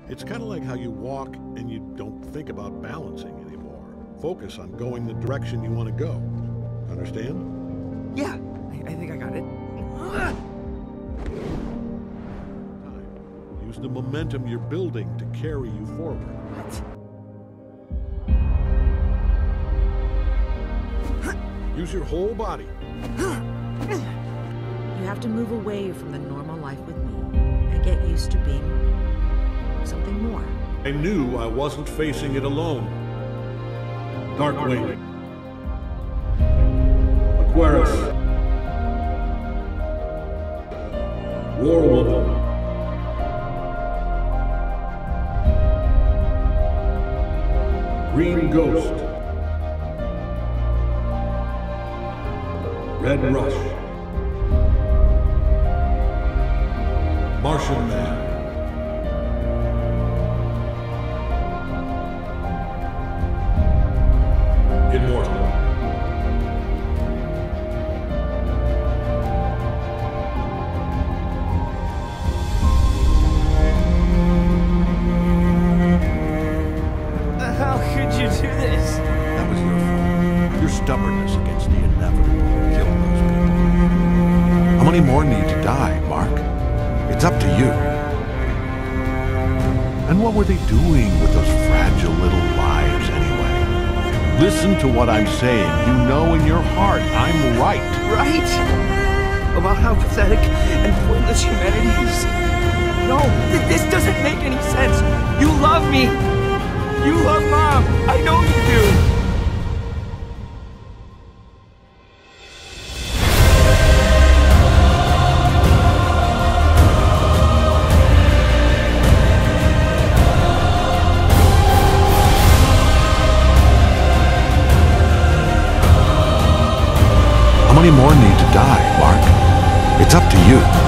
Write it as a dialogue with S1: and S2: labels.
S1: It's kind of like how you walk and you don't think about balancing anymore. Focus on going the direction you want to go. Understand?
S2: Yeah, I think I got it.
S1: Use the momentum you're building to carry you forward.
S2: What?
S1: Use your whole body.
S3: You have to move away from the normal life with me and get used to being something more.
S1: I knew I wasn't facing it alone. Darkwing. Aquarius. Warwoman. Green Ghost. Red Rush. Martian Man. Immortal.
S2: How could you do this?
S1: That was your fault. Your stubbornness against the inevitable killed those people. How many more need to die, Mark? It's up to you. And what were they doing with those fragile little lives anyway? Listen to what I'm saying. You know in your heart I'm right.
S2: Right? About how pathetic and pointless humanity is. No, this doesn't make any sense. You love me. You love Mom. I know you do.
S1: How many more need to die, Mark? It's up to you.